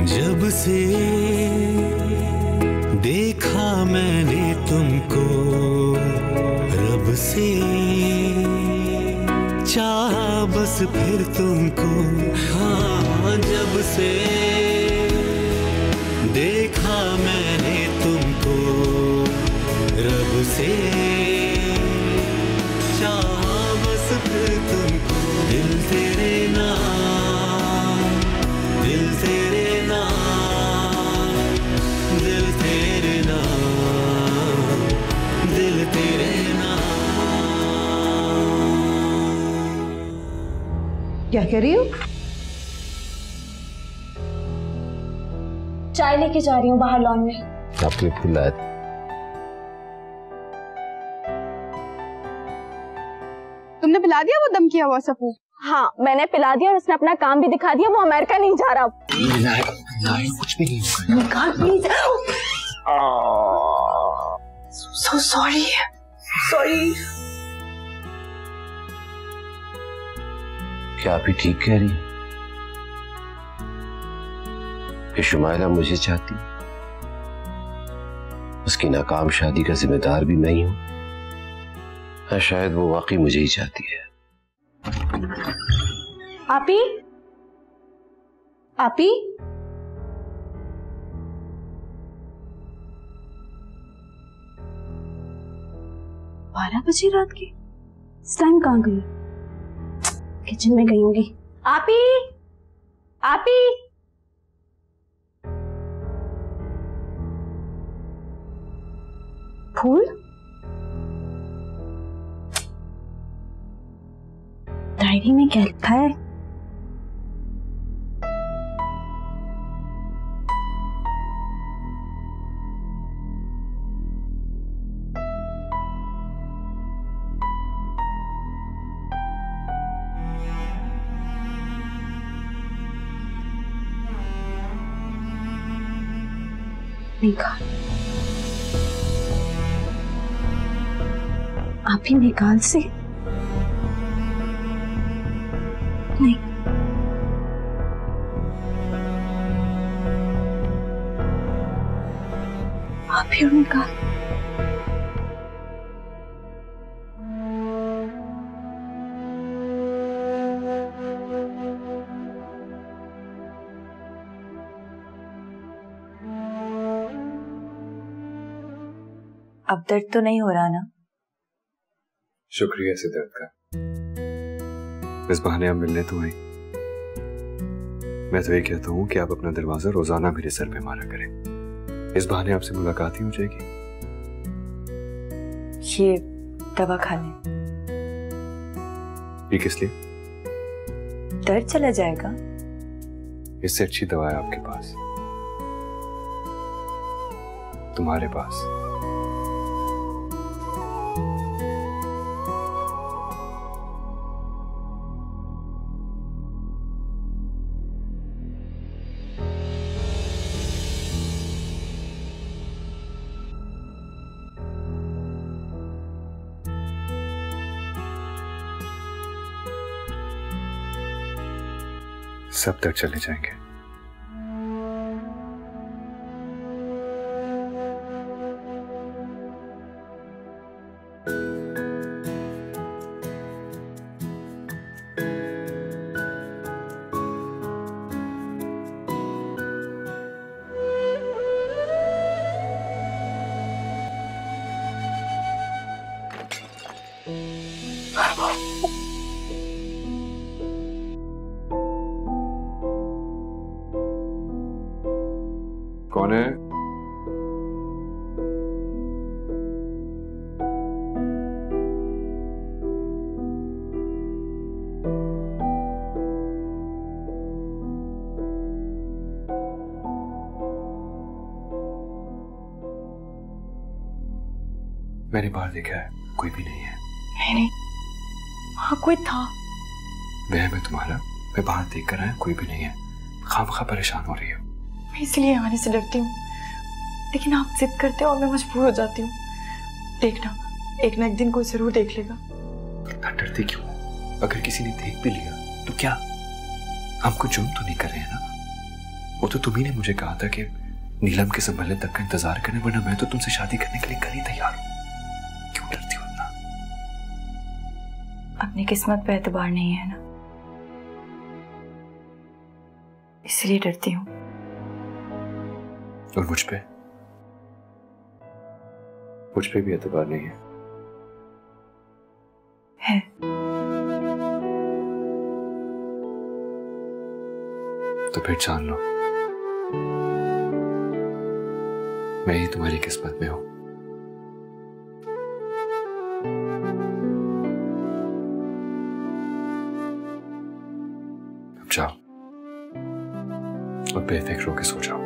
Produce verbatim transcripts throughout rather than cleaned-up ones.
जब से देखा मैंने तुमको, रब से चाहा बस फिर तुमको। हाँ, जब से देखा मैंने तुमको, रब से चाहा बस फिर तुमको। दिल तेरे नाम, दिल तेरे नाम, दिल तेरे नाम, दिल तेरे नाम। क्या कह रही हो? चाय लेके जा रही हूँ बाहर लॉन में। आपके लिए फूल लाया था। तुमने पिला दिया वो दम किया हुआ सपू? हाँ, मैंने पिला दिया और उसने अपना काम भी दिखा दिया। वो अमेरिका नहीं जा रहा। नहीं, नहीं, कुछ भी नहीं होगा। मेकल प्लीज। So sorry sorry. क्या आप ही ठीक कह रही हैं कि शुमाइला मुझे चाहती? उसकी नाकाम शादी का जिम्मेदार भी मैं ही हूं। हाँ, शायद वो वाकई मुझे ही चाहती है। आपी, आपी, बारह बजे रात के इस टाइम कहाँ गई? किचन में गई होंगी। आपी, आपी, फूल? डायरी में क्या लिखा है? मेकल, आप ही मेकल से? नहीं, आप ही मेकल। अब दर्द तो नहीं हो रहा ना? शुक्रिया इस दर्द का। इस बहाने आप मिलने तो आई। मैं तो ये कहता हूँ कि आप अपना दरवाजा रोजाना मेरे सर पे मारा करें। इस बहाने आपसे मुलाकात ही हो जाएगी। ये दवा खा लें। ये किस लिए? दर्द चला जाएगा। इससे अच्छी दवा है आपके पास, तुम्हारे पास। सब तक चले जाएंगे। कौन है? मैंने बाहर देखा है, कोई भी नहीं है। नहीं नहीं, वहाँ कोई था। वह मैं तुम्हारा, मैं बाहर देख कर आया, कोई भी नहीं है। खामखा परेशान हो रही हो। मैं इसलिए आने से डरती हूँ, लेकिन आप जिद करते हो और मैं मजबूर हो जाती हूँ। देखना, एक ना एक दिन कोई जरूर देख लेगा। इतना डरते क्यों? अगर किसी ने देख भी लिया तो क्या? हम कुछ जुर्म तो नहीं कर रहे हैं ना? वो तो तुम्ही ने मुझे कहा था कि नीलम के संभलने तक का इंतजार करने, वरना मैं तो तुमसे शादी करने के लिए कर ही तैयार हूं। क्यों डरती हो इतना? अपनी किस्मत पे एतबार नहीं है ना, इसलिए डरती हूँ। और मुझ पे मुझ पे भी एतबार नहीं है। है। तो फिर जान लो, मैं ही तुम्हारी किस्मत में हूं। अब जाओ और बेफिक्र होकर सो जाओ।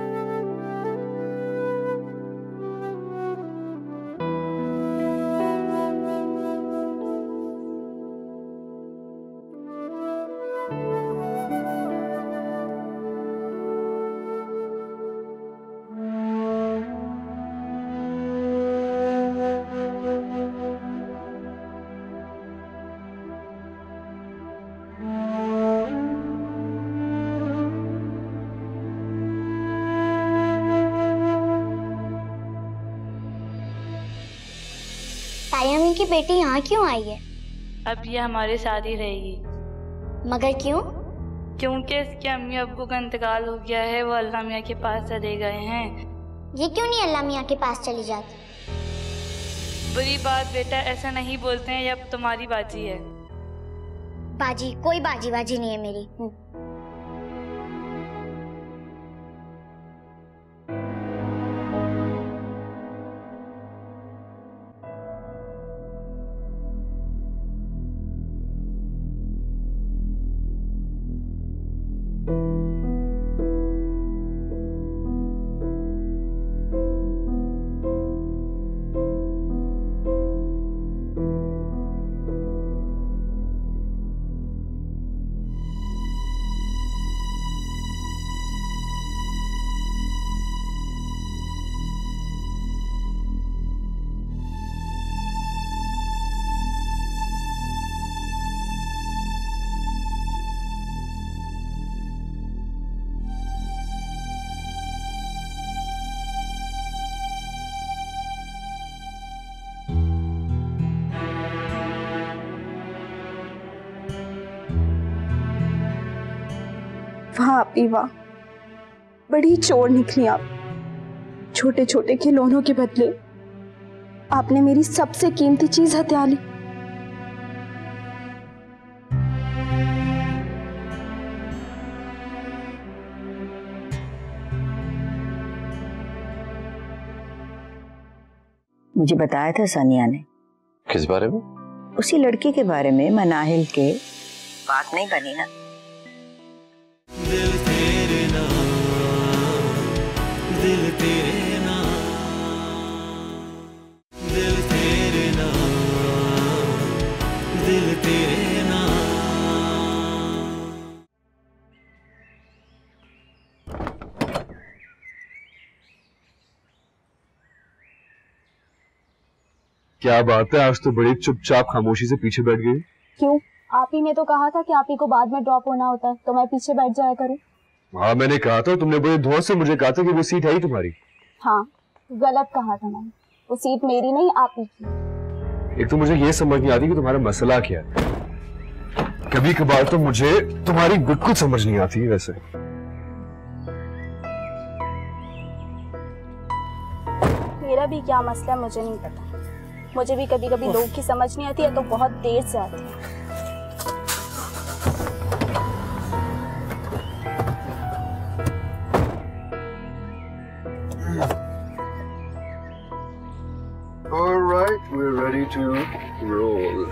खयाम की बेटी यहाँ क्यों आई है? अब ये हमारे साथ ही रहेगी। मगर क्यों? क्योंकि इसके अम्मी अब्बू का इंतकाल हो गया है, वो अल्लाह मियाँ के पास चले गए हैं। ये क्यों नहीं अल्लाह मियाँ के पास चली जाती? बुरी बात बेटा, ऐसा नहीं बोलते हैं, ये अब तुम्हारी बाजी है। बाजी? कोई बाजी बाजी नहीं है मेरी। वाह आपी वाह, बड़ी चोर निकली आप। छोटे छोटे खिलौनों के बदले आपने मेरी सबसे कीमती चीज हत्या ली। मुझे बताया था सानिया ने। किस बारे में? उसी लड़की के बारे में, मनाहिल के। बात नहीं बनी ना? दिल तेरे नाम, दिल तेरे नाम, दिल तेरे नाम, दिल तेरे नाम। क्या बात है, आज तो बड़ी चुपचाप खामोशी से पीछे बैठ गई। क्यों? आप ही ने तो कहा था कि आप ही को बाद में ड्रॉप होना होता है, तो मैं पीछे बैठ जाया करूं। हाँ मैंने कहा था, तुमने बड़े धौंस से मुझे कहा था कि वो सीट है ही तुम्हारी। हाँ गलत कहा था मैंने, वो सीट मेरी नहीं आप ही की। एक तो मुझे ये समझ नहीं आती कि तुम्हारा मसला क्या है। कभी कभार तो मुझे तुम्हारी बिल्कुल समझ नहीं आती। वैसे मेरा भी क्या मसला मुझे नहीं पता। मुझे भी कभी कभी लोग की समझ नहीं आती है, तो बहुत देर से आती है। All right, we're ready to roll.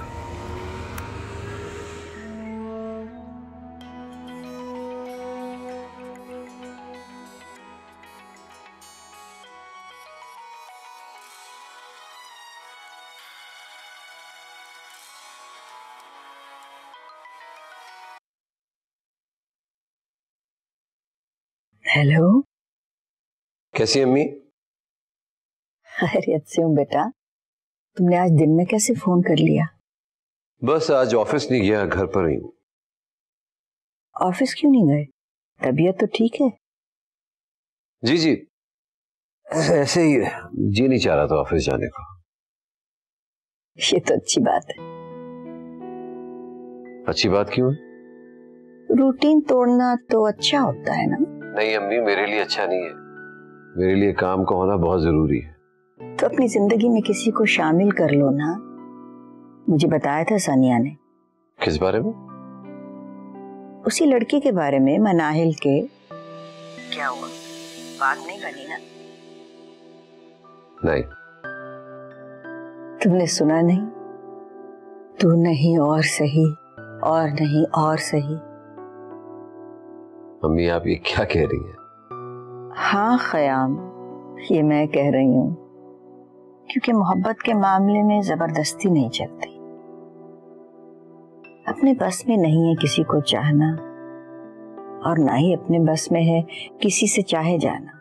Hello, कैसी अम्मी? खैरियत से हूँ बेटा। तुमने आज दिन में कैसे फोन कर लिया? बस आज ऑफिस नहीं गया, घर पर ही हूँ। ऑफिस क्यों नहीं गए? तबीयत तो ठीक है? जी जी, ऐसे ही जी नहीं चाह रहा था ऑफिस जाने को। ये तो अच्छी बात है। अच्छी बात क्यों है? रूटीन तोड़ना तो अच्छा होता है ना? नहीं अम्मी, मेरे लिए अच्छा नहीं है। मेरे लिए काम का होना बहुत जरूरी है। तो अपनी जिंदगी में किसी को शामिल कर लो ना। मुझे बताया था सानिया ने। किस बारे में? उसी लड़की के बारे में, मनाहिल के। क्या हुआ, बात नहीं बनी ना? नहीं। तुमने सुना नहीं? तू नहीं और सही, और नहीं और सही। मम्मी आप ये क्या कह रही हैं? हाँ खयाम, ये मैं कह रही हूँ, क्योंकि मोहब्बत के मामले में जबरदस्ती नहीं चलती। अपने बस में नहीं है किसी को चाहना, और ना ही अपने बस में है किसी से चाहे जाना।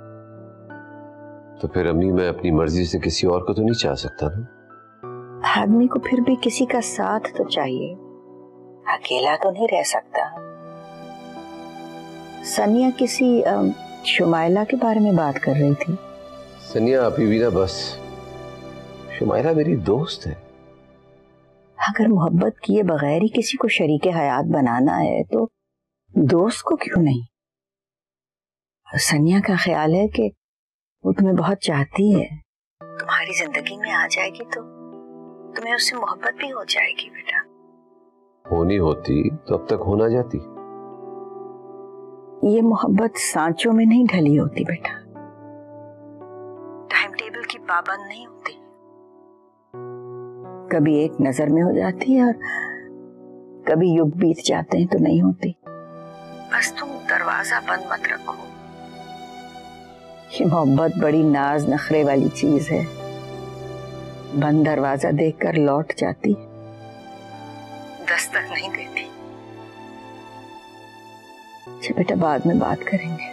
तो फिर अम्मी मैं अपनी मर्जी से किसी और को तो नहीं चाह सकता ना? आदमी को फिर भी किसी का साथ तो चाहिए, अकेला तो नहीं रह सकता। सनिया किसी शुमाइला के बारे में बात कर रही थी। सनिया अभी भी ना, बस शुमाइला मेरी दोस्त है। अगर मोहब्बत किए बगैर ही किसी को शरीके हयात बनाना है तो दोस्त को क्यों नहीं? सनिया का ख्याल है कि वो तुम्हें बहुत चाहती है, तुम्हारी जिंदगी में आ जाएगी तो तुम्हें उससे मोहब्बत भी हो जाएगी। बेटा होनी होती तो अब तक होना जाती। ये मोहब्बत सांचों में नहीं ढली होती बेटा, टाइम टेबल की पाबंद नहीं होती। कभी एक नजर में हो जाती है और कभी युग बीत जाते हैं तो नहीं होती। बस तुम दरवाजा बंद मत रखो। ये मोहब्बत बड़ी नाज नखरे वाली चीज है, बंद दरवाजा देखकर लौट जाती, दस्तक नहीं देती। अच्छा बेटा, बाद में बात करेंगे।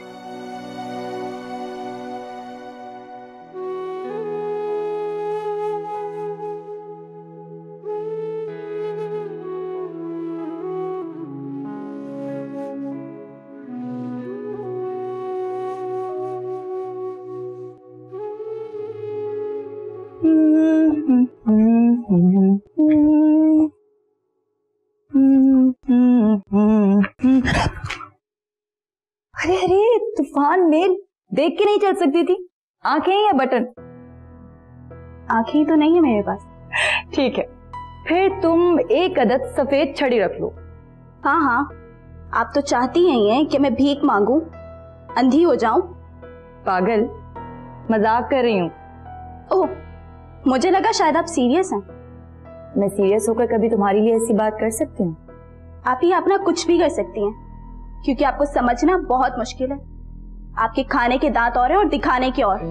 अरे अरे तूफान मेल देख के नहीं चल सकती थी? आंखें या बटन? आंखें तो नहीं है मेरे पास। ठीक है, फिर तुम एक अदद सफेद छड़ी रख लो। हाँ हाँ, आप तो चाहती ही हैं कि मैं भीख मांगू, अंधी हो जाऊं। पागल, मजाक कर रही हूँ। ओह, मुझे लगा शायद आप सीरियस हैं। मैं सीरियस होकर कभी तुम्हारे लिए ऐसी बात कर सकती हूँ? आप ही अपना कुछ भी कर सकती हैं, क्योंकि आपको समझना बहुत मुश्किल है। आपके खाने के दांत और हैं और दिखाने के और।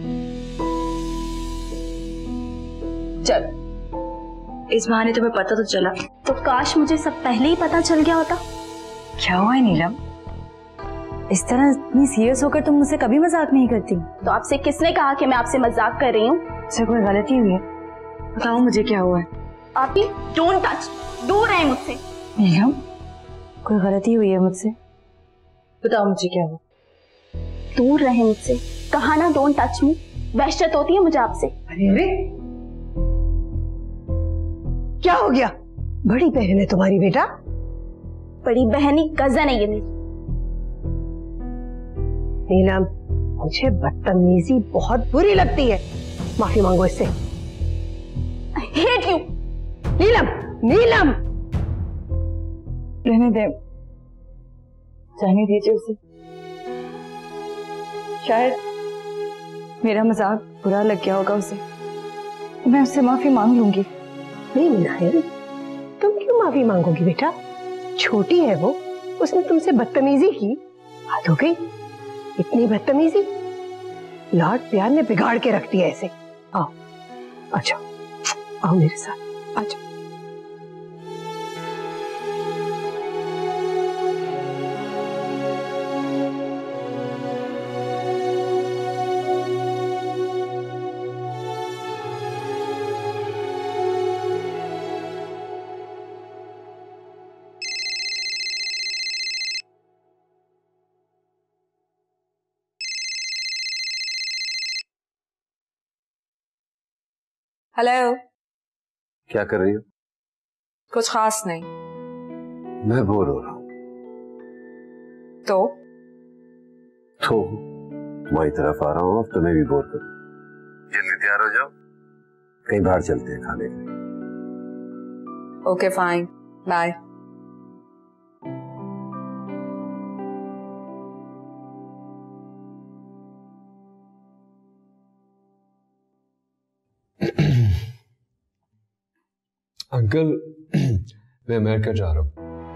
चल, इस बहाने तुम्हें पता तो चला। तो काश मुझे सब पहले ही पता चल गया होता। क्या हुआ है नीलम? इस तरह इतनी सीरियस होकर तुम मुझसे कभी मजाक नहीं करती। तो आपसे किसने कहा कि मैं आपसे मजाक कर रही हूँ? मुझसे कोई गलती हुई है? बताओ मुझे क्या हुआ है। आप ही डोंट टच, दूर रहें मुझसे। नीलम, कोई गलती हुई है मुझसे? बताओ मुझे क्या हुआ। दूर रहें मुझसे, कहा ना डोंट टच मी। वहशत होती है मुझे आपसे। अरे अरे, क्या हो गया? बड़ी बहन है तुम्हारी बेटा? बड़ी बहनी कजन है ये मेरी। नीलम, मुझे बदतमीजी बहुत बुरी लगती है, माफी मांगो इससे। I hate you। नीलम, नीलम, रहने दे, जाने दीजिए उसे। शायद मेरा मजाक बुरा लग गया होगा उसे, मैं उससे माफी मांग लूंगी। नहीं मनाहिल, तुम क्यों माफी मांगोगी बेटा? छोटी है वो, उसने तुमसे बदतमीजी की, हद हो गई। इतनी बदतमीजी लाड प्यार ने बिगाड़ के रख दिया ऐसे। आओ, अच्छा आओ मेरे साथ, अच्छा। हेलो। क्या कर रही हो? कुछ खास नहीं। मैं बोर हो रहा हूँ। तो तो तुम्हारी तरफ आ रहा हूँ, अब तुम्हें भी बोर करूँ। जल्दी तैयार हो जाओ, कहीं बाहर चलते हैं खाने के लिए। Okay fine, bye. अंकल, मैं अमेरिका जा रहा हूँ।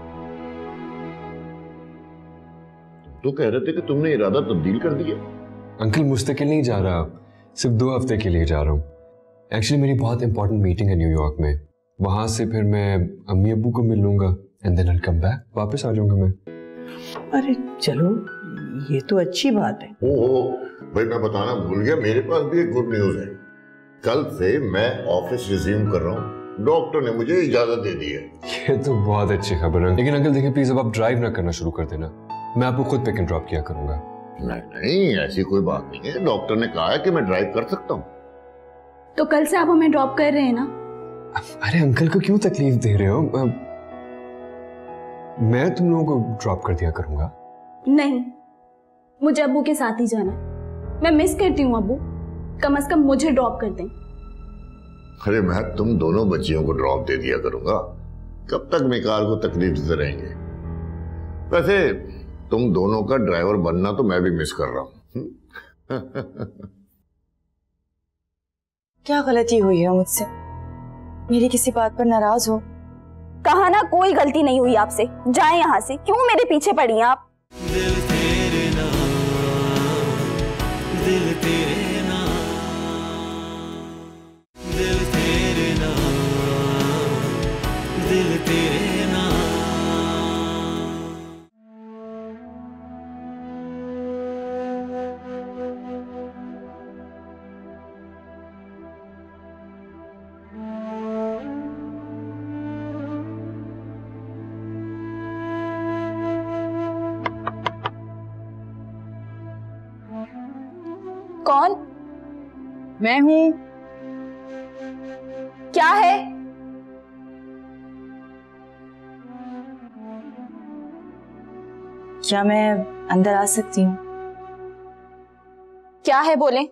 तो कह रहे थे कि तुमने इरादा तब्दील कर दिया। अंकल मुस्तकिल नहीं जा रहा, सिर्फ दो हफ्ते के लिए जा रहा हूँ। एक्चुअली मेरी बहुत इंपॉर्टेंट मीटिंग है न्यूयॉर्क में, वहां से फिर मैं अम्मी अब्बू को मिल लूंगा and then I will come back, वापस आ जाऊंगा मैं। अरे चलो, ये तो अच्छी बात है। ओहो भाई, मैं बताना भूल गया, मेरे पास भी एक गुड न्यूज है। कल से मैं ऑफिस रिज्यूम कर रहा हूँ, डॉक्टर ने मुझे इजाजत दे दी है। ये तो बहुत अच्छी खबर है, लेकिन अंकल देखिए प्लीज अब आप ड्राइव ना करना शुरू कर देना, मैं आपको खुद पिक एंड ड्रॉप किया करूंगा। नहीं नहीं, ऐसी कोई बात नहीं है, डॉक्टर ने कहा है कि मैं ड्राइव कर सकता हूँ। तो कल से आप हमें ड्रॉप कर रहे हैं ना? अरे अंकल को क्यों तकलीफ दे रहे हो? मैं तुम लोगों को ड्रॉप कर दिया करूंगा। नहीं, मुझे अब्बू के साथ ही जाना है। मैं मिस करती हूँ अब्बू, कम से कम मुझे ड्रॉप कर दें। अरे मैं तुम दोनों बच्चियों को ड्रॉप दे दिया करूंगा, कब तक मेकाल को तकलीफ देते रहेंगे। वैसे तुम दोनों का ड्राइवर बनना तो मैं भी मिस कर रहा हूँ। क्या गलती हुई है मुझसे? मेरी किसी बात पर नाराज हो? कहा ना कोई गलती नहीं हुई आपसे, जाएं यहाँ से। क्यों मेरे पीछे पड़ी हैं आप? दिल तेरे नाम, दिल तेरे नाम, दिल तेरे नाम, दिल तेरे नाम। कौन? मैं हूं। क्या है? क्या मैं अंदर आ सकती हूँ? क्या है बोले?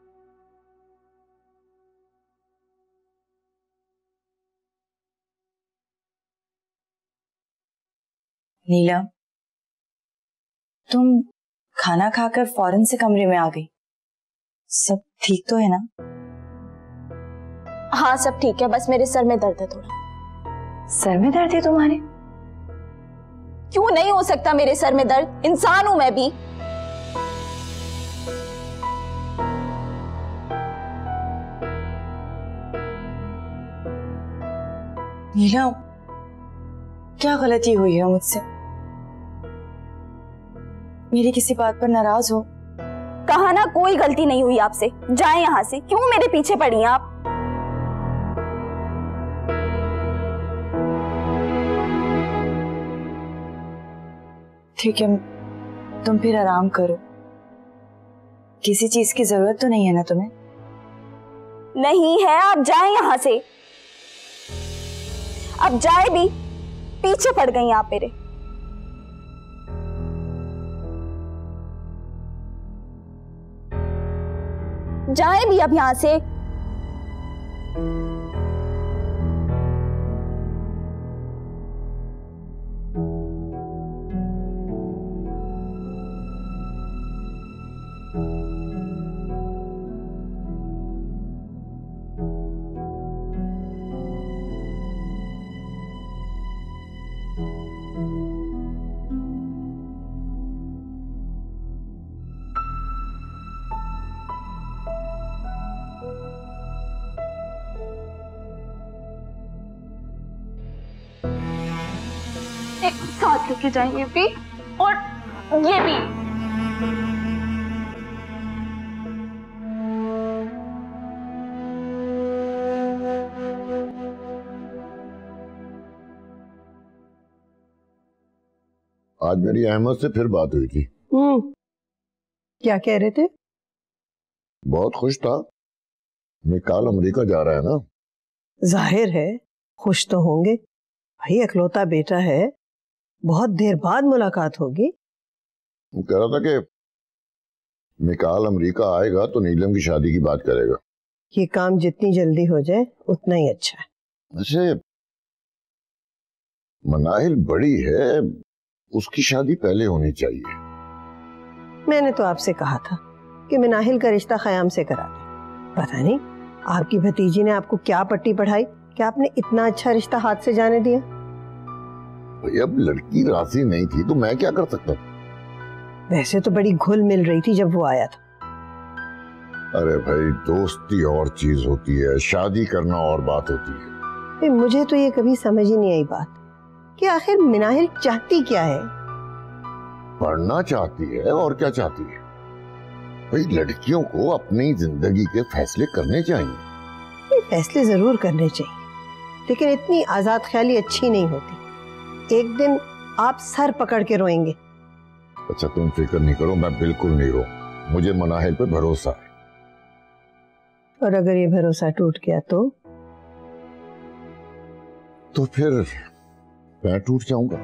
नीलम, तुम खाना खाकर फौरन से कमरे में आ गई। सब ठीक तो है ना? हाँ सब ठीक है, बस मेरे सर में दर्द है थोड़ा। सर में दर्द है तुम्हारे? क्यों नहीं हो सकता मेरे सर में दर्द? इंसान हूं मैं भी। नीलम, क्या गलती हुई है मुझसे? मेरी किसी बात पर नाराज हो? कहा ना कोई गलती नहीं हुई आपसे, जाएं यहाँ से। क्यों मेरे पीछे पड़ी हैं आप? ठीक है, तुम फिर आराम करो। किसी चीज की जरूरत तो नहीं है ना तुम्हें? नहीं है, आप जाएं यहाँ से। अब जाए भी, पीछे पड़ गई आप मेरे। जाए भी अब यहां से। साथ लेके जाएंगे भी और ये भी। आज मेरी अहमद से फिर बात हुई थी। हम्म, क्या कह रहे थे? बहुत खुश था, मेकाल अमेरिका जा रहा है ना? जाहिर है खुश तो होंगे भाई, इकलौता बेटा है, बहुत देर बाद मुलाकात होगी। वो कह रहा था कि मेकाल अमेरिका आएगा तो नीलम की शादी की बात करेगा। ये काम जितनी जल्दी हो जाए उतना ही अच्छा है। वैसे मनाहिल बड़ी है, उसकी शादी पहले होनी चाहिए। मैंने तो आपसे कहा था कि मनाहिल का रिश्ता खयाम से करा दे। पता नहीं आपकी भतीजी ने आपको क्या पट्टी पढ़ाई कि आपने इतना अच्छा रिश्ता हाथ से जाने दिया। भाई अब लड़की राजी नहीं थी तो मैं क्या कर सकता था? वैसे तो बड़ी घुल मिल रही थी जब वो आया था। अरे भाई दोस्ती और चीज होती है, शादी करना और बात होती है। मुझे तो ये कभी समझ ही नहीं आई बात कि आखिर मनाहिल चाहती क्या है। पढ़ना चाहती है और क्या चाहती है? भाई लड़कियों को अपनी जिंदगी के फैसले करने चाहिए। फैसले जरूर करने चाहिए, लेकिन इतनी आजाद ख्याली अच्छी नहीं होती। एक दिन आप सर पकड़ के रोएंगे। अच्छा तुम फिक्र नहीं करो, मैं बिल्कुल नहीं रो, मुझे मनाहिल पे भरोसा है। और अगर ये भरोसा टूट गया तो तो फिर मैं टूट जाऊंगा।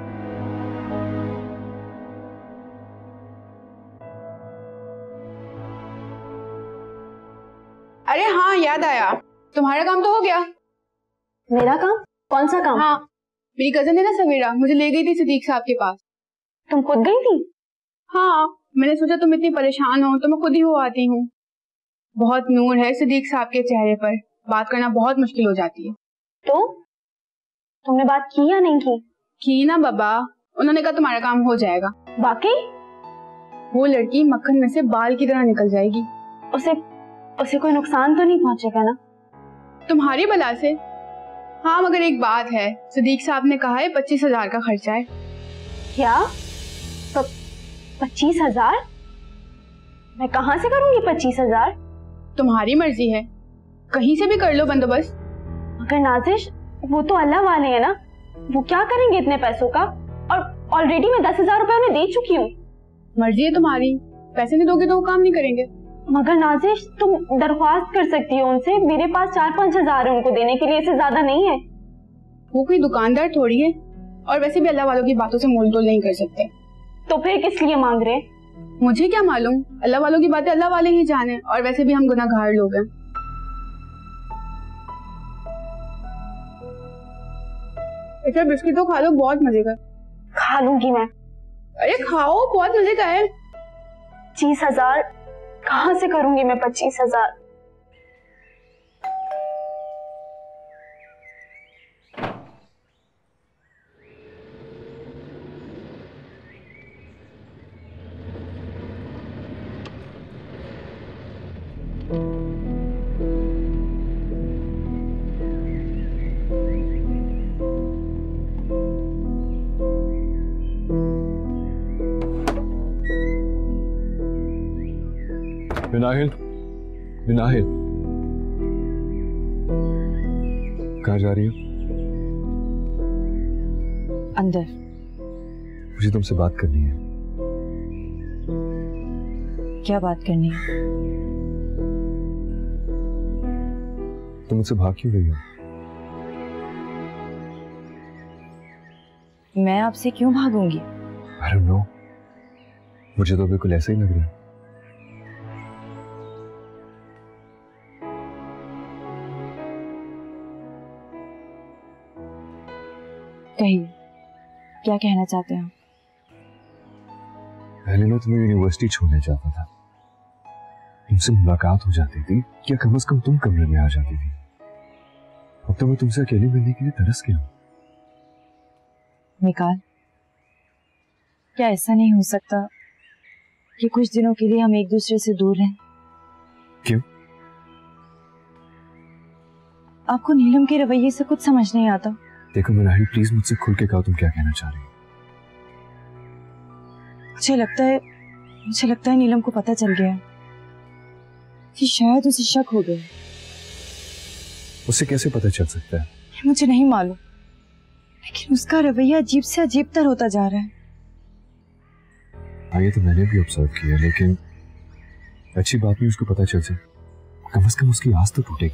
अरे हाँ याद आया, तुम्हारा काम तो हो गया। मेरा काम? कौन सा काम? हाँ मेरी कजन है ना सवेरा, मुझे ले गई थी सिद्दीक साहब के पास। तुम खुद गई थी? हाँ मैंने सोचा तुम इतनी परेशान हो तो मैं खुद ही हो आती हूँ। बहुत नूर है सिद्दीक साहब के चेहरे पर, बात करना बहुत मुश्किल हो जाती है। तो तुमने बात की या नहीं की? की ना बाबा, उन्होंने कहा तुम्हारा काम हो जाएगा। बाकी वो लड़की मक्खन में से बाल की तरह निकल जाएगी। उसे उसे कोई नुकसान तो नहीं पहुंचेगा ना? तुम्हारी बला से। हाँ मगर एक बात है, सिद्दीक साहब ने कहा है पच्चीस हजार का खर्चा है। क्या? प, पच्चीस हजार? मैं कहाँ से करूंगी पच्चीस हजार? तुम्हारी मर्जी है, कहीं से भी कर लो बंदोबस्त। मगर नाजिश वो तो अल्लाह वाले हैं ना, वो क्या करेंगे इतने पैसों का? और ऑलरेडी मैं दस हजार रुपए उन्हें दे चुकी हूँ। मर्जी है तुम्हारी, पैसे नहीं दोगे तो वो काम नहीं करेंगे। मगर नाजिश तुम दरख्वास्त कर सकती हो उनसे, मेरे पास चार पांच हजार है उनको देने के लिए, इससे ज्यादा नहीं है। वो कोई दुकानदार थोड़ी है, और वैसे भी अल्लाह वालों की बातों से मोल तोल नहीं कर सकते। तो फिर किस लिए मांग रहे? मुझे क्या मालूम, अल्लाह वालों की बातें अल्लाह वाले ही जाने, और वैसे भी हम गुनाहगार लोग हैं। अच्छा बिस्किट तो खा लो, बहुत मजे का। खा लूंगी मैं। अरे खाओ, बहुत मजे का है। पच्चीस हजार कहाँ से करूंगी मैं? पच्चीस हजार मनाहिल, मनाहिल, कहाँ जा रही हो? अंदर। मुझे तुमसे बात करनी है। क्या बात करनी है? तुम मुझसे भाग क्यों गई हो? मैं आपसे क्यों भागूंगी? I don't know, मुझे तो बिल्कुल ऐसा ही लग रहा है। कहिए, क्या कहना चाहते हैं? पहले मैं तुम्हें यूनिवर्सिटी छोड़ने जाता था, तुमसे मुलाकात हो जाती थी, या कम से कम तुम कमरे में आ जाती थी। अब तो मैं तुमसे अकेले मिलने के लिए तरस गया हूं। मेकाल, क्या ऐसा नहीं हो सकता कि कुछ दिनों के लिए हम एक दूसरे से दूर रहें? क्यों? आपको नीलम के रवैये से कुछ समझ नहीं आता। देखो मनाहिल, प्लीज मुझसे खुल के कहो तुम क्या कहना चाह रही हो। मुझे लगता है मुझे लगता है नीलम को पता चल गया कि शायद उसे शक हो गया। उसे कैसे पता चल सकता है? मुझे नहीं मालूम, लेकिन उसका रवैया अजीब से अजीब तर होता जा रहा है। हाँ ये तो मैंने भी ऑब्जर्व किया, लेकिन अच्छी बात नहीं उसको पता चल जाए। कम से कम उसकी आस तो टूटेगी।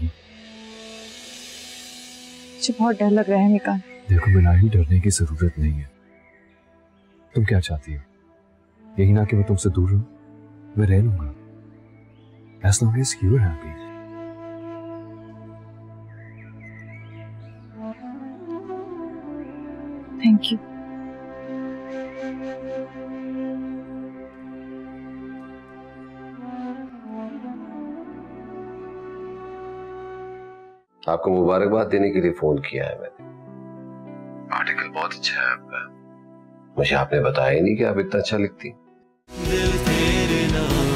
मुझे बहुत डर लग रहा है मीकाल। देखो मनाहिल, डरने की जरूरत नहीं है। तुम क्या चाहती हो? यही ना कि मैं तुमसे दूर रहूं? मैं रह लूंगा as long as you are happy. Thank you. आपको मुबारकबाद देने के लिए फोन किया है मैंने। आर्टिकल बहुत अच्छा है आपका। मुझे आपने बताया ही नहीं कि आप इतना अच्छा लिखती। दिल तेरे नाम,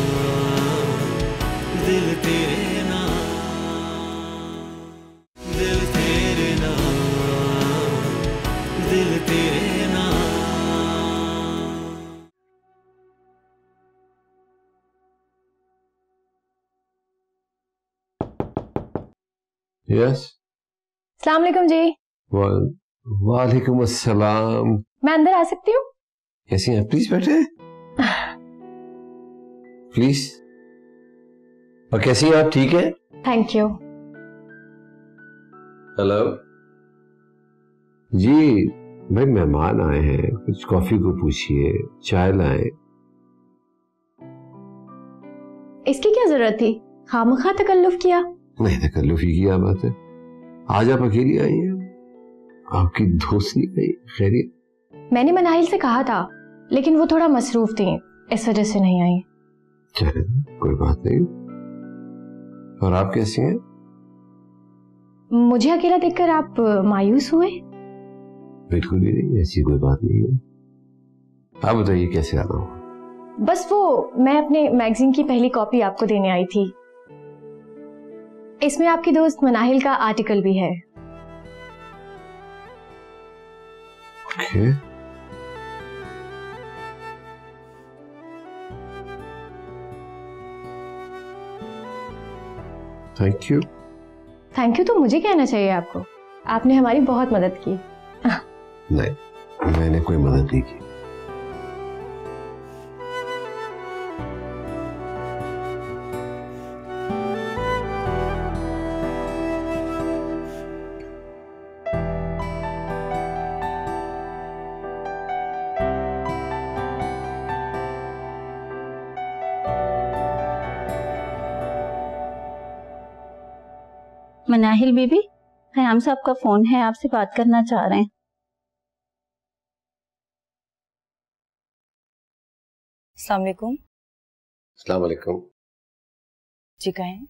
दिल तेरे नाम, दिल तेरे नाम, दिल तेरे नाम। यस। अस्सलाम वालेकुम जी। वालेकुम अस्सलाम। मैं अंदर आ सकती हूँ? कैसी हैं? प्लीज बैठे। प्लीज। और कैसी हैं आप? ठीक है? Thank you. हेलो जी, भाई मेहमान आए हैं, कुछ कॉफी को पूछिए, चाय लाए। इसकी क्या जरूरत थी? खामखा तकल्लुफ किया। नहीं, तकल्लुफ ही किया बात है। आज आप अकेली आई हैं, आपकी दोस्त नहीं आई? खैरियत? मैंने मनाहिल से कहा था, लेकिन वो थोड़ा मसरूफ थी, इस वजह से नहीं आई। चले, कोई बात नहीं। और आप कैसी हैं? मुझे अकेला देखकर आप मायूस हुए? बिल्कुल भी नहीं, ऐसी कोई बात नहीं है। आप बताइए कैसे आना हुआ? बस वो, मैं अपने मैगजीन की पहली कॉपी आपको देने आई थी। इसमें आपकी दोस्त मनाहिल का आर्टिकल भी है। Okay. Thank you. Thank you तो मुझे कहना चाहिए आपको। आपने हमारी बहुत मदद की। नहीं, मैंने कोई मदद नहीं की। मनाहिल बीबी, खयाम साहब का फोन है, आपसे बात करना चाह रहे हैं। अस्सलाम वालेकुम। अस्सलाम वालेकुम। जी कहें।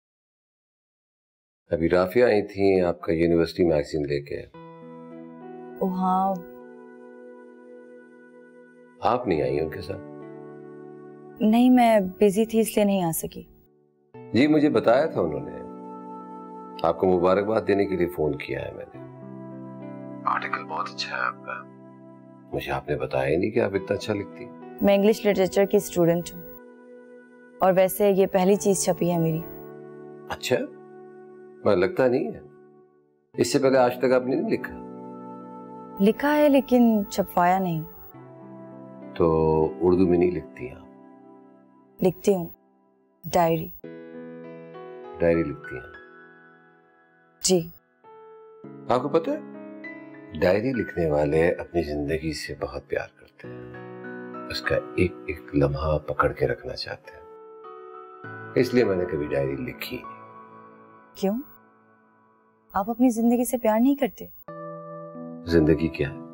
अभी राफिया आई थी आपका यूनिवर्सिटी मैगजीन लेके। ओ हाँ। आप नहीं आई उनके साथ? नहीं, मैं बिजी थी इसलिए नहीं आ सकी। जी, मुझे बताया था उन्होंने। आपको मुबारकबाद देने के लिए फोन किया है मैंने। आर्टिकल बहुत अच्छा है आपका। मुझे आपने बताया ही नहीं कि आप इतना अच्छा लिखती। मैं इंग्लिश लिटरेचर की स्टूडेंट हूँ, और वैसे ये पहली चीज छपी है मेरी। अच्छा, मैं लगता नहीं है। इससे पहले आज तक आपने नहीं लिखा? लिखा है लेकिन छपवाया नहीं। तो उर्दू में नहीं लिखती आप? लिखती हूँ, डायरी। डायरी लिखती हैं? जी। आपको पता है, डायरी लिखने वाले अपनी जिंदगी से बहुत प्यार करते हैं, उसका एक एक लम्हा पकड़ के रखना चाहते हैं। इसलिए मैंने कभी डायरी लिखी नहीं। क्यों? आप अपनी जिंदगी से प्यार नहीं करते? जिंदगी क्या है?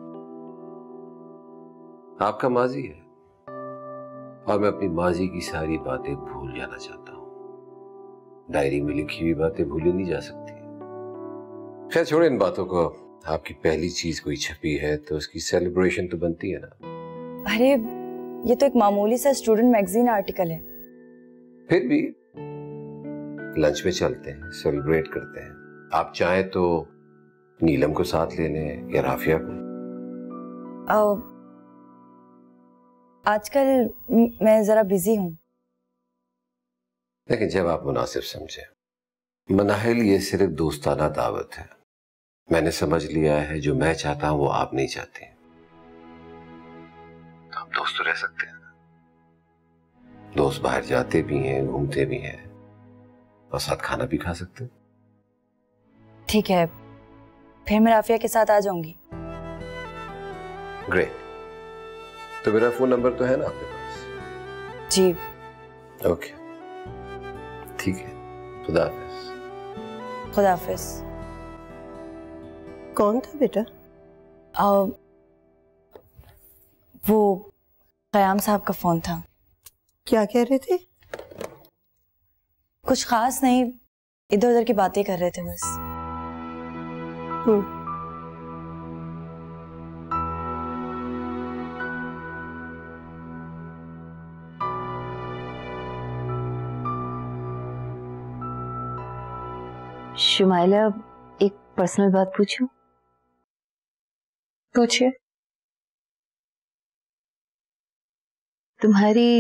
आपका माजी है, और मैं अपनी माजी की सारी बातें भूल जाना चाहता हूँ। डायरी में लिखी हुई बातें भूली नहीं जा सकती। खैर छोड़े इन बातों को। आपकी पहली चीज कोई छपी है तो उसकी सेलिब्रेशन तो बनती है ना। अरे ये तो एक मामूली सा स्टूडेंट मैगजीन आर्टिकल है। फिर भी लंच में चलते हैं, सेलिब्रेट करते हैं। आप चाहें तो नीलम को साथ ले लें या राफिया को। आ, आजकल मैं जरा बिजी हूँ। लेकिन जब आप मुनासिब समझे। मनाहिल ये सिर्फ दोस्ताना दावत है। मैंने समझ लिया है जो मैं चाहता हूं वो आप नहीं चाहते। तो हम दोस्त तो रह सकते हैं ना। दोस्त बाहर जाते भी हैं, घूमते भी हैं, और साथ खाना भी खा सकते हैं। ठीक है, फिर मैं राफिया के साथ आ जाऊंगी। ग्रेट। तो मेरा फोन नंबर तो है ना आपके पास? जी। ओके, ठीक है, खुदा हाफिज। खुदा हाफिज। कौन था बेटा? आ, वो खयाम साहब का फोन था। क्या कह रहे थे? कुछ खास नहीं, इधर उधर की बातें कर रहे थे बस। हम्म। शुमाइला, एक पर्सनल बात पूछूं? पूछिए। तुम्हारी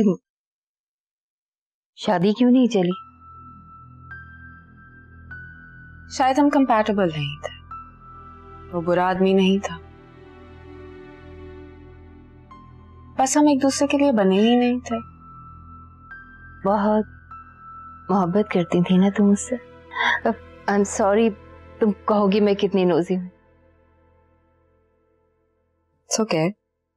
शादी क्यों नहीं चली? शायद हम कंपैटिबल नहीं थे। वो बुरा आदमी नहीं था, बस हम एक दूसरे के लिए बने ही नहीं थे। बहुत मोहब्बत करती थी ना तुम उससे। आई एम सॉरी, तुम कहोगी मैं कितनी नोजी हूँ। It's okay.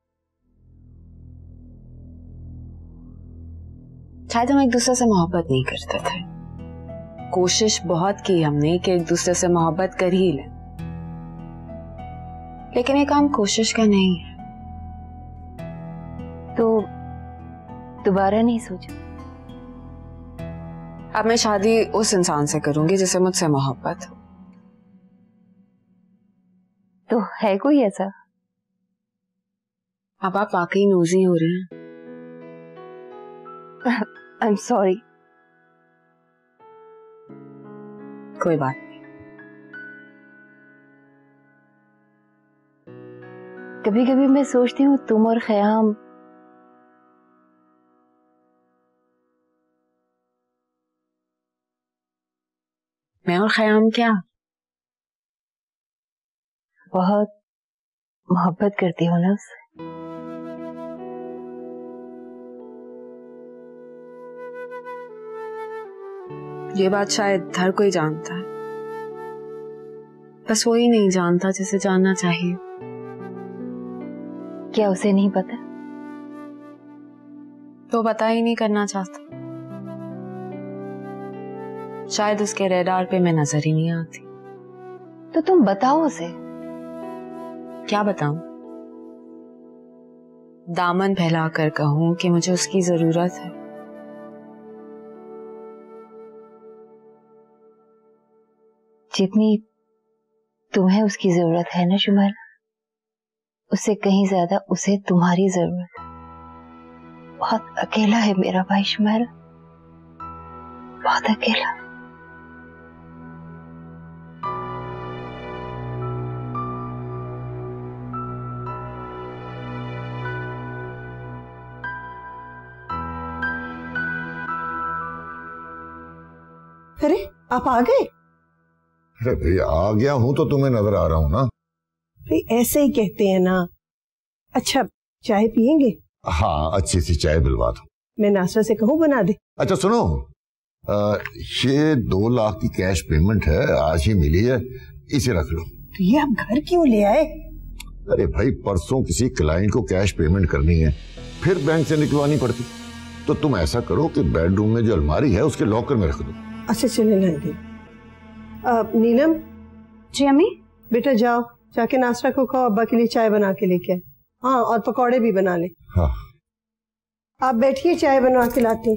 शायद हम एक दूसरे से मोहब्बत नहीं करते थे। कोशिश बहुत की हमने कि एक दूसरे से मोहब्बत कर ही लें, लेकिन ये काम कोशिश का नहीं है। तो दोबारा नहीं सोचा? अब मैं शादी उस इंसान से करूंगी जिसे मुझसे मोहब्बत हो। तो है कोई ऐसा? अब आप वाकई नोजी हो रहे हैं। I am sorry. कोई बात नहीं। कभी कभी मैं सोचती हूँ तुम और खयाम मैं और खयाम क्या? बहुत मोहब्बत करती हो ना उससे। ये बात शायद हर कोई जानता है, बस वो ही नहीं जानता जिसे जानना चाहिए। क्या उसे नहीं पता? तो पता ही नहीं करना चाहता। शायद उसके रेडार पे मैं नजर ही नहीं आती। तो तुम बताओ उसे। क्या बताऊं? दामन फैलाकर कहूं कि मुझे उसकी जरूरत है। जितनी तुम्हें उसकी जरूरत है ना शुमाइला, उससे कहीं ज्यादा उसे तुम्हारी जरूरत है। बहुत अकेला है मेरा भाई शुमाइला, बहुत अकेला। अरे आप आ गए? अरे भैया आ गया हूं तो तुम्हें नजर आ रहा हूं ना। भाई ऐसे ही कहते हैं ना। अच्छा चाय पियेंगे? हाँ अच्छी सी चाय दिलवा दो। मैं नासरा से कहूँ बना दे? अच्छा सुनो, आ, ये दो लाख की कैश पेमेंट है, आज ही मिली है, इसे रख लो। तो ये आप घर क्यों ले आए? अरे भाई परसों किसी क्लाइंट को कैश पेमेंट करनी है, फिर बैंक से निकलवानी पड़ती। तो तुम ऐसा करो कि बेडरूम में जो अलमारी है उसके लॉकर में रख दो। अच्छा चले लाएंगे। नीलम। जी अम्मी। बेटा जाओ, जाके नाश्ता को खाओ, अब्बा के लिए चाय बना के लेके आए। हाँ और पकौड़े भी बना ले। हाँ। आप बैठिए, चाय बनवा के लाती।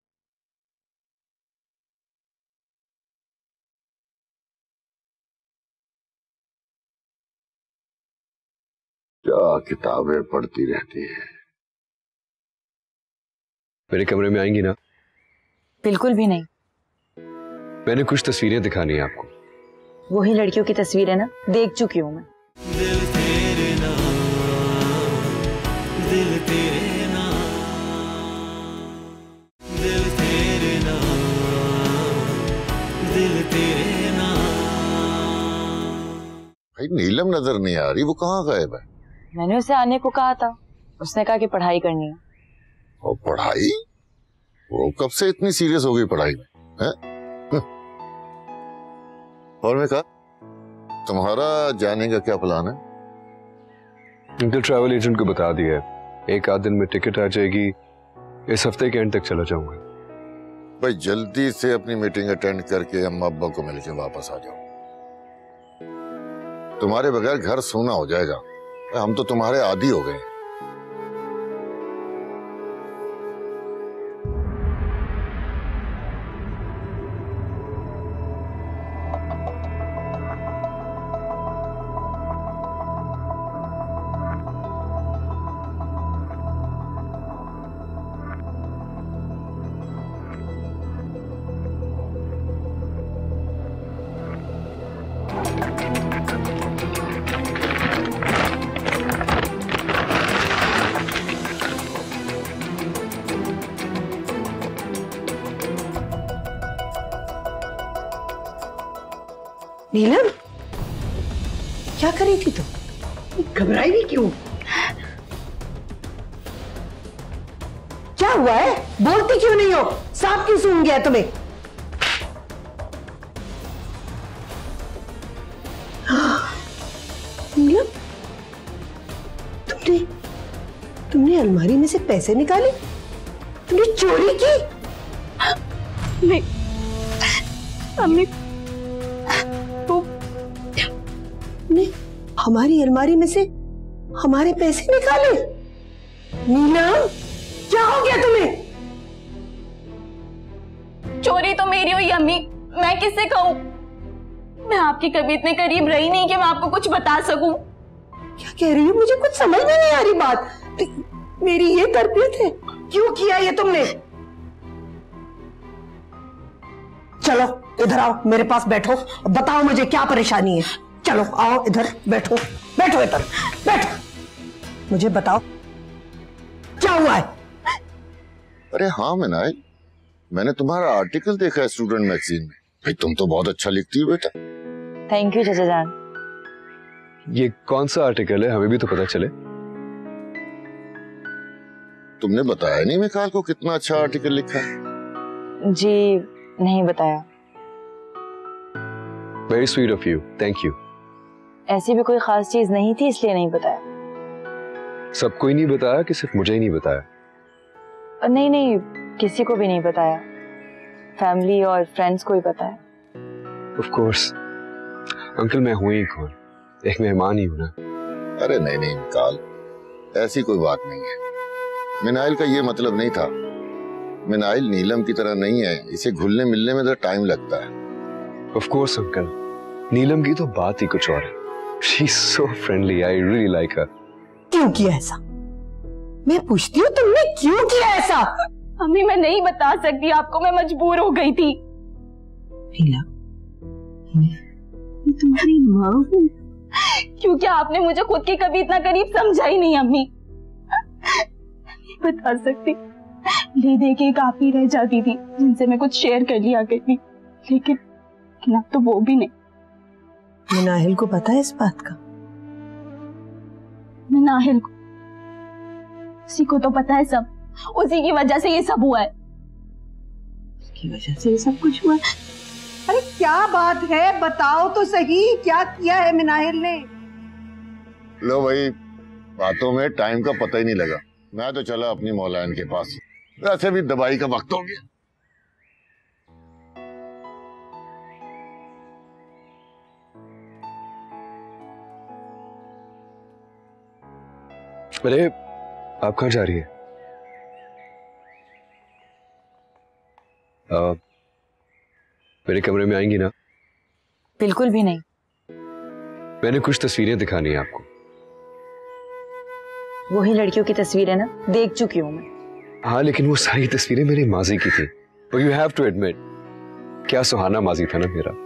क्या किताबें पढ़ती रहती है। मेरे कमरे में आएंगी ना? बिल्कुल भी नहीं। मैंने कुछ तस्वीरें दिखानी है आपको। वही लड़कियों की तस्वीर है ना, देख चुकी हूँ मैं। दिल तेरे नाम, दिल तेरे नाम, दिल तेरे नाम, दिल तेरे नाम। भाई नीलम नजर नहीं आ रही, वो कहाँ गायब है? मैंने उसे आने को कहा था, उसने कहा कि पढ़ाई करनी है। और पढ़ाई? वो कब से इतनी सीरियस हो गई पढ़ाई में? है? और मैं कहा तुम्हारा जाने का क्या प्लान है? अंकल ट्रैवल एजेंट को बता दिया है, एक आध दिन में टिकट आ जाएगी, इस हफ्ते के एंड तक चला जाऊंगा। भाई जल्दी से अपनी मीटिंग अटेंड करके अम्मा अब्बा को मिलके वापस आ जाओ। तुम्हारे बगैर घर सूना हो जाएगा, हम तो तुम्हारे आदी हो गए। नीलम, क्या कर रही थी तुम? घबराई भी क्यों? क्या हुआ है? बोलती क्यों नहीं हो? सांप क्यों सूंघ गया तुम्हें? नीलम, तुमने तुमने अलमारी में से पैसे निकाले? तुमने चोरी की? नहीं अम्मी, ने हमारी अलमारी में से हमारे पैसे निकाले? नीलम, क्या हो गया तुम्हें? चोरी तो मेरी हुई अम्मी, मैं किससे कहूँ? मैं आपके कभी इतने करीब रही नहीं कि मैं आपको कुछ बता सकूं। क्या कह रही हो? मुझे कुछ समझ में नहीं आ रही बात। मेरी ये तरबियत है? क्यों किया ये तुमने? चलो इधर आओ, मेरे पास बैठो, बताओ मुझे क्या परेशानी है। चलो आओ इधर बैठो, बैठो इधर बैठो, मुझे बताओ क्या हुआ है? अरे हाँ मनाहिल, मैंने तुम्हारा आर्टिकल देखा है स्टूडेंट मैगजीन में। भाई तुम तो बहुत अच्छा लिखती हो बेटा। थैंक यू चाचा जान। ये कौन सा आर्टिकल है, हमें भी तो पता चले। तुमने बताया नहीं मेकाल को कितना अच्छा आर्टिकल लिखा है? जी नहीं बताया। Very sweet of you, thank you. ऐसी भी कोई खास चीज नहीं थी इसलिए नहीं बताया। सबको ही नहीं बताया कि सिर्फ मुझे ही नहीं बताया? नहीं नहीं, किसी को भी नहीं बताया, फैमिली और फ्रेंड्स को ही बताया। ऑफ कोर्स अंकल, मैं हूं ही कौन, एक मेहमान ही हूं ना। अरे नहीं नहीं मेकाल, ऐसी कोई बात नहीं है। मनाहिल का ये मतलब नहीं था। मनाहिल नीलम की तरह नहीं है, इसे घुलने मिलने में तो टाइम लगता है। ऑफ कोर्स अंकल, नीलम की तो बात ही कुछ और है। She is so friendly, I really like her. क्यों किया ऐसा? मैं पूछती हूँ तुमने क्यों किया ऐसा? अम्मी मैं नहीं बता सकती आपको, मैं मजबूर हो गई थी। नीलम, मैं तुम्हारी माँ हूँ। क्योंकि आपने मुझे खुद के कभी इतना करीब समझा ही नहीं अम्मी। नहीं बता सकती, ले दे के काफी रह जाती थी जिनसे मैं कुछ शेयर कर लिया करती, लेकिन अब तो वो भी नहीं। मनाहिल को पता है इस बात का? मनाहिल को? उसी को तो पता है सब, उसी की वजह से ये सब हुआ है। उसकी वजह से ये सब कुछ हुआ है? अरे क्या बात है, बताओ तो सही, क्या किया है मनाहिल ने? लो भाई, बातों में टाइम का पता ही नहीं लगा। मैं तो चला अपनी मौलान के पास, वैसे भी दवाई का वक्त हो गया। अरे आप कहाँ जा रही है? आ, मेरे कमरे में आएंगी ना? बिल्कुल भी नहीं। मैंने कुछ तस्वीरें दिखानी है आपको। वही लड़कियों की तस्वीर है ना, देख चुकी हूँ मैं। हाँ लेकिन वो सारी तस्वीरें मेरे माजी की थी। But you have to admit, क्या सुहाना माजी था ना मेरा।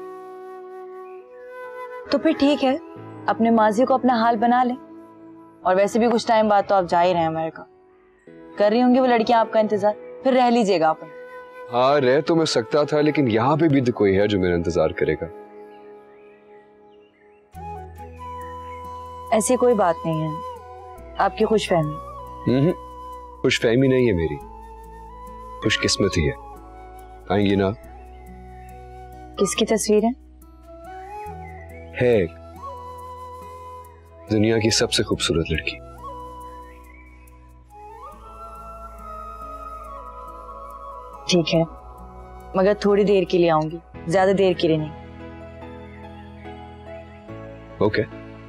तो फिर ठीक है, अपने माजी को अपना हाल बना ले। और वैसे भी कुछ टाइम बाद तो आप जा ही रहे हैं अमेरिका। कर रही होंगी वो लड़कियां आपका इंतजार, फिर रह लीजिएगा आप। हाँ रह तो मैं सकता था, लेकिन यहाँ पे भी तो कोई है जो मेरा इंतजार करेगा। ऐसी कोई बात नहीं है, आपकी खुशफहमी। हम्म, खुशफहमी नहीं है मेरी, खुशकिस्मती है। आएंगी ना? किसकी तस्वीर है? है एक, दुनिया की सबसे खूबसूरत लड़की। ठीक है, मगर थोड़ी देर के लिए आऊंगी, ज्यादा देर के लिए नहीं। ओके।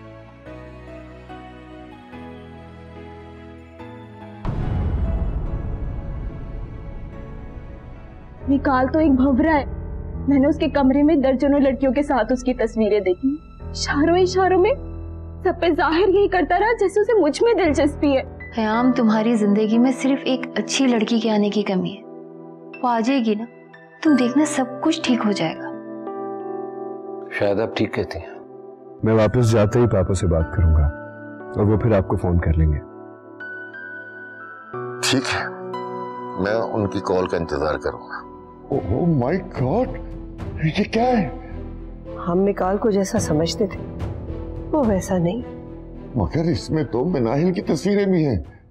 मीकाल तो एक भंवरा है। मैंने उसके कमरे में दर्जनों लड़कियों के साथ उसकी तस्वीरें देखी। इशारों इशारों में सब पे जाहिर यही करता रहा जैसे उसे मुझ में दिलचस्पी है। खयाम, तुम्हारी जिंदगी में सिर्फ एक अच्छी लड़की के आने की कमी है। वो आ जाएगी ना, तुम देखना सब कुछ ठीक हो जाएगा। शायद आप ठीक कहती हैं। मैं वापस जाते ही पापा से बात करूंगा और वो फिर आपको फोन कर लेंगे। ठीक है, मैं उनकी कॉल का इंतजार करूंगा। ओह माय गॉड, ये क्या है? हम मिकाल को जैसा समझते थे वो वैसा नहीं। मगर इसमें तो मनाहिल की तस्वीरें भी हैं।